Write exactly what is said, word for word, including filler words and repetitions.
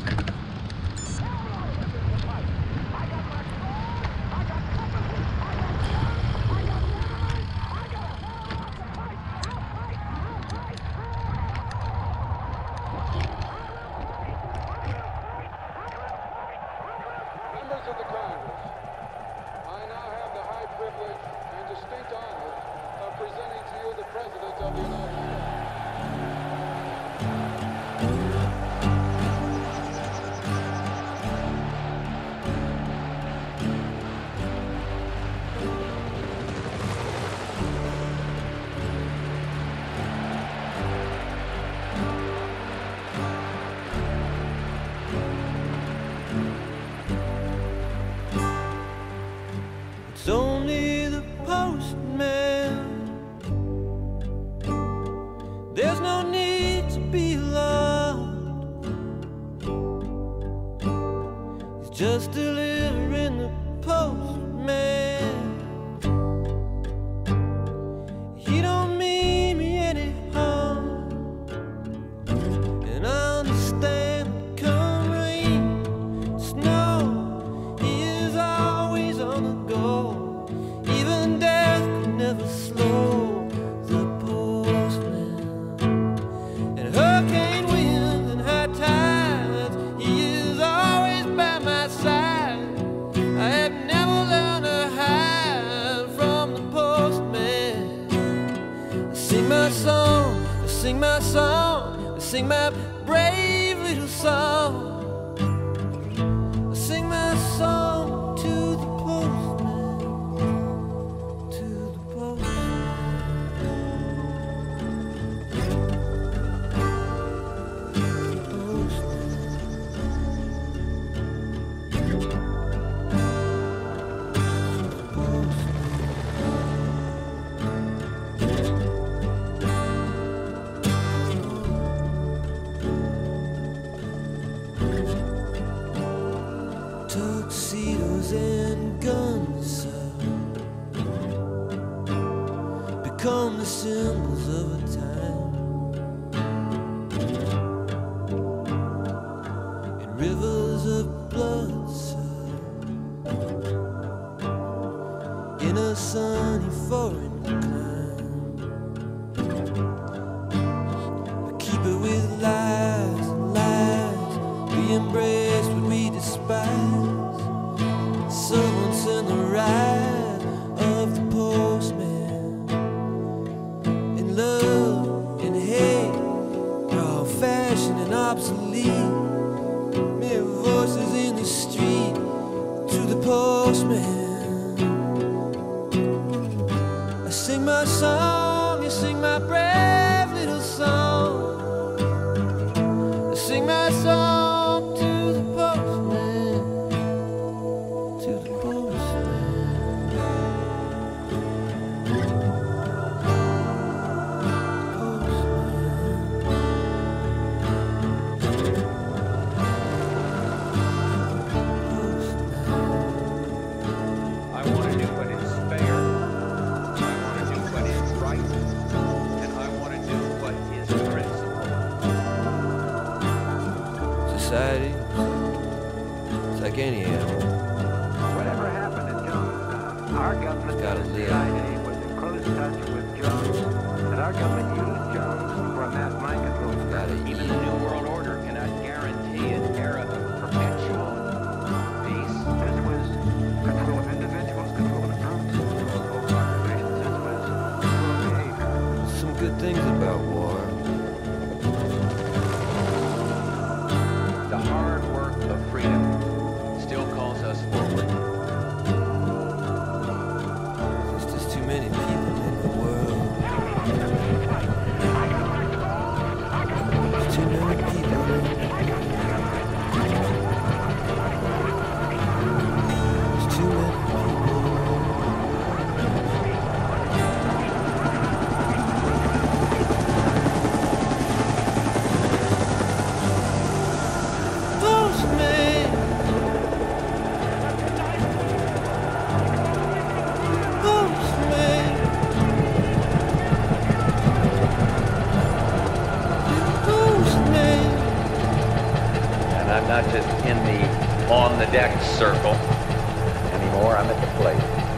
It's only the postman. There's no need to be alarmed. He's just delivering the postman. He don't mean me any harm, and I understand that come rain, snow, he is always on the go. Even death could never slow the postman. And hurricane winds and high tides, he is always by my side. I have never learned to hide from the postman. I sing my song, I sing my song, I sing my brave little song. I sing my song to the postman, to the postman. Tuxedos and guns have become the symbols of a time, and rivers of blood in a sunny foreign clime. We keep it with lies and lies, we embrace what we despise. Servants in the ride of the postman, in love and hate, they're all fashioned and obsolete. Mere voices in the street to the postman. I sing my song, you sing my brave little song. I sing my song to the postman, to the postman. I want to do what is fair, I want to do what is right, and I want to do what is principle. Society, it's like any animal. Whatever happened to Jones? Our government Gotta and the live. C I A was in close touch with Jones, and our government used Jones for a mass mind control. Gotta Even eat. the New World Order cannot guarantee an era of perpetual peace. This was control of individuals, control of groups, control of populations. This was control of behavior. Some good things about war. The hard work of freedom still calls us forward. There's just too many people in the world. There's too many people. I'm not just in the on the deck circle anymore. I'm at the plate.